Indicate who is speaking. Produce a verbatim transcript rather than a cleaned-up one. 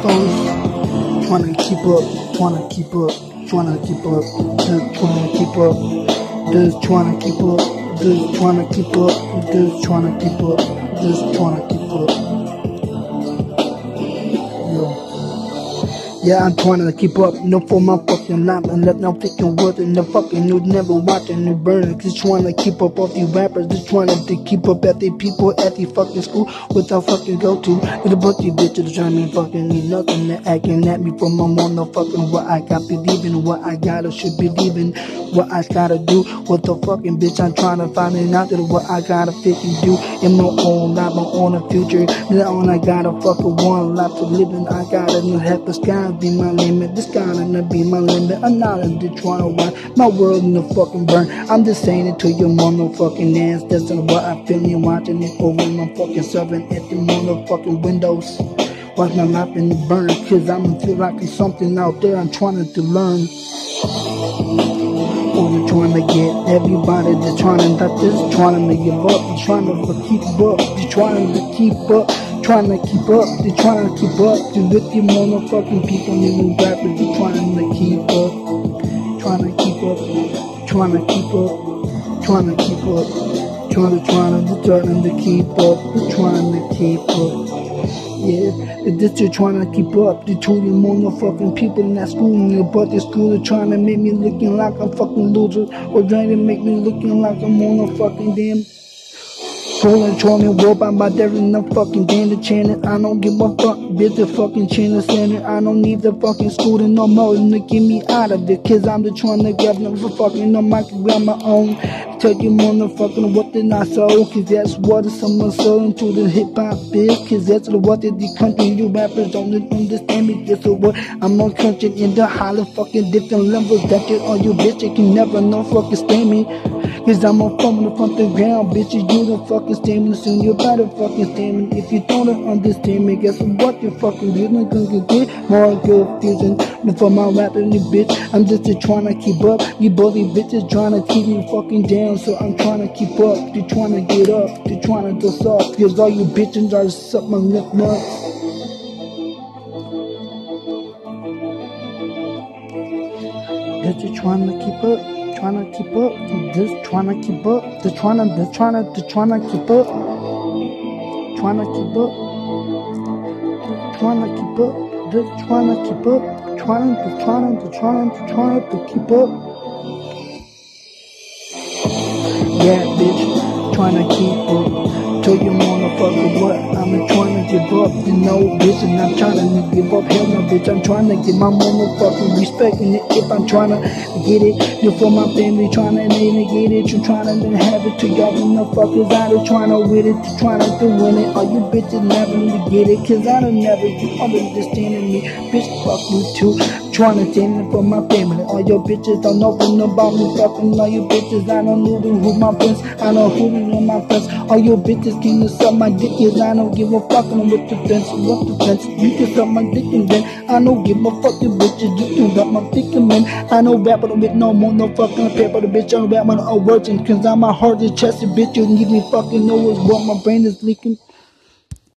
Speaker 1: foes. Trying to keep up, trying to keep up, trying to keep up, just trying to keep up, just trying to keep up, just trying to keep up, just trying to keep up, just trying to keep up. Yo. Yeah, I'm trying to keep up, no for my fucking life, and let no fucking words in the fucking news, never watching the burning, just trying to keep up off these rappers, just trying to keep up at the people at the fucking school, without fucking go to, with a bunch of bitches trying to fucking need nothing, they're acting at me from my motherfucking what I got believing, what I gotta should believe in, what I gotta do, what the fucking bitch I'm trying to find out that what I gotta fucking do, in my own life, my own future, then all I gotta fucking one life to live in, I gotta have the sky be my limit, this gotta be my limit. I'm not in the trying to watch my world in the fucking burn. I'm just saying it to your motherfucking ass. That's what I'm feeling, watching it over my fucking serving at the motherfucking windows. Watch my life in the burn, cause I'm feel like it's something out there I'm trying to learn. Only trying to get everybody just trying to not just trying to give up, just trying to keep up, just trying to keep up. Trying to keep up, they trying to keep up, just with the motherfucking people, new rappers, they trying to keep up, trying to keep up, trying to keep up, trying to keep up, trying to, trying to, trying to keep up, they're trying to keep up, yeah, they're just trying to keep up, they told the motherfucking people in that school, in the birthday school, they're trying to make me looking like a fucking loser, or trying to make me looking like a motherfucking damn. Pulling, trolling, rope, I'm about there in the fucking danger channel. I don't give a fuck, bitch, the fucking channel center. I don't need the fucking school no more than to get me out of it. Cause I'm just trying to grab them for fucking no I can grab my own. Tell you motherfucking what they not so. Cause that's what someone selling to the hip hop is. Cause that's what the country you rappers don't understand me. Guess what? I'm on country in the holler fucking different levels. That you all you bitches can never no fucking stand me. Cause I'm on phone the front the ground, bitches, you don't fucking stand me, soon you better fucking stand me. If you don't understand me, guess what you fucking doing? Gonna get more confusion before my rapping the bitch. I'm just trying to keep up, you bully bitches trying to keep me fucking down, so I'm trying to keep up, they trying to get up, they trying to do soft, cause all you bitches are suck my lip nuts. Just trying to keep up. Trying to keep up, just trying to keep up, just trying to, just trying to, just trying to keep up, trying to keep up, trying to keep up, just trying to keep up, trying to, trying to, trying to, trying to keep up. Yeah, bitch, trying to keep up. Tell you motherfucker what, I'm trying to give up, you know, bitch, and I'm trying to give up, hell no, bitch, I'm trying to get my motherfucking respect, and if I'm trying to get it, you for my family, trying to get it, you trying to have it, to y'all motherfuckers out there trying to with it, to trying to win it, all you bitches never to get it, cause I don't never, you understanding me, bitch, fuck you too, trying to stand it for my family, all your bitches don't know nothing about me, fucking all you bitches, I don't know who my friends, I know who are my friends, all your bitches can you suck my dick, cause I don't give a fuck on with the fence, with the fence, you can suck my dick and then I don't give a fuck you bitches, you can rap my dick and then I know rapping with no more, no fucking paper, the bitch I'm rapping on a virgin, cause I'm a hard chested bitch, you need me fucking know is what my brain is leaking.